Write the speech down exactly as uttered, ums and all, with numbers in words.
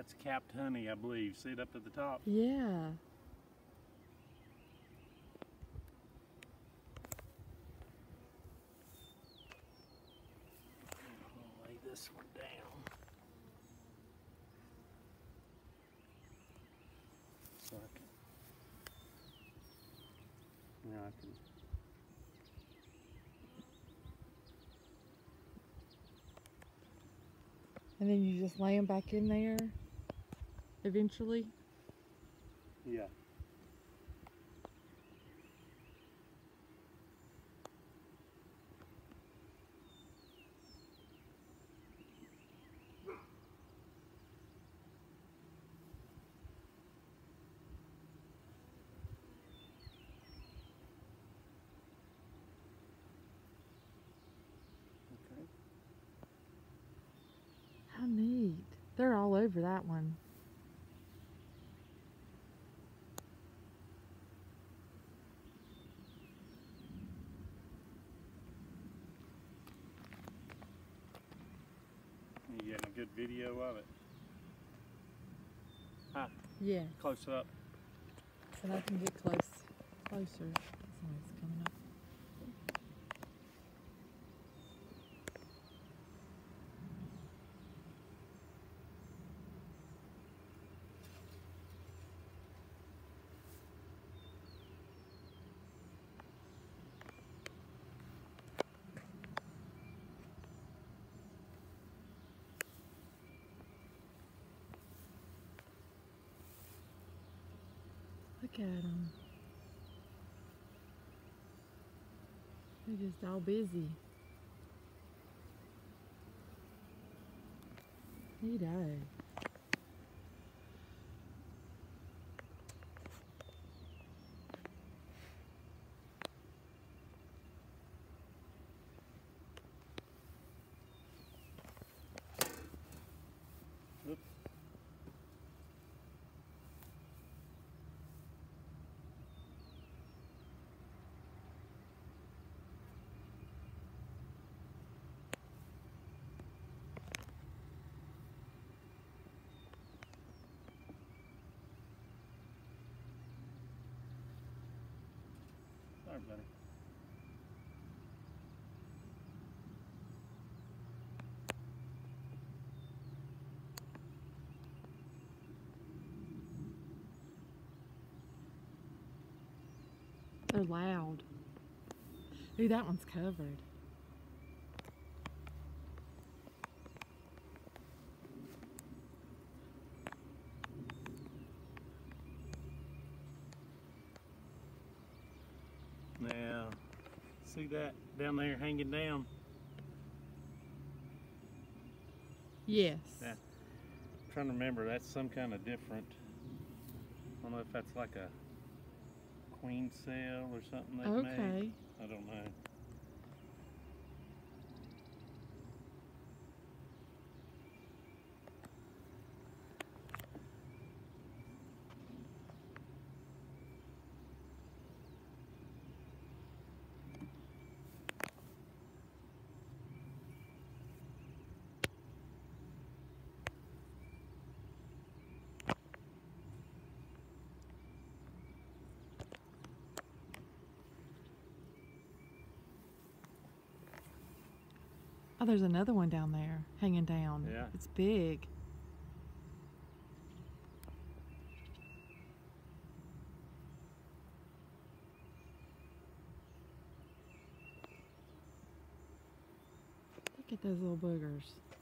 That's capped honey, I believe. See it up at the top? Yeah. I'll lay this one down. So I can, now I can, And then you just lay them back in there eventually? yeah. Okay. How neat. They're all over that one. You getting a good video of it? Huh? Yeah. Close up. And I can get close, closer. Somebody's coming up. Look at them. They're just all busy. Neato. Oops. Sorry, buddy. They're loud. Ooh, that one's covered. Now, see that down there hanging down? Yes. Yeah. I'm trying to remember, that's some kind of different. I don't know if that's like a queen cell or something they Okay. made. I don't know. Oh, there's another one down there hanging down. Yeah. It's big. Look at those little boogers.